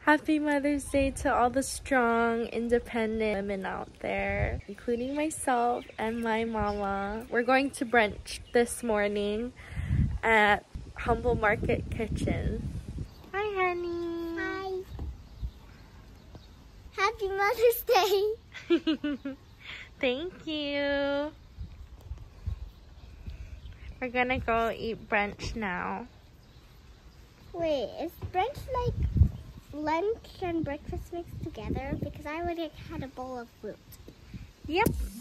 Happy Mother's Day to all the strong, independent women out there, including myself and my mama. We're going to brunch this morning at Humble Market Kitchen. Hi, honey. Hi. Happy Mother's Day. Thank you. We're gonna go eat brunch now. Wait, is brunch like lunch and breakfast mixed together? Because I already had a bowl of fruit. Yep.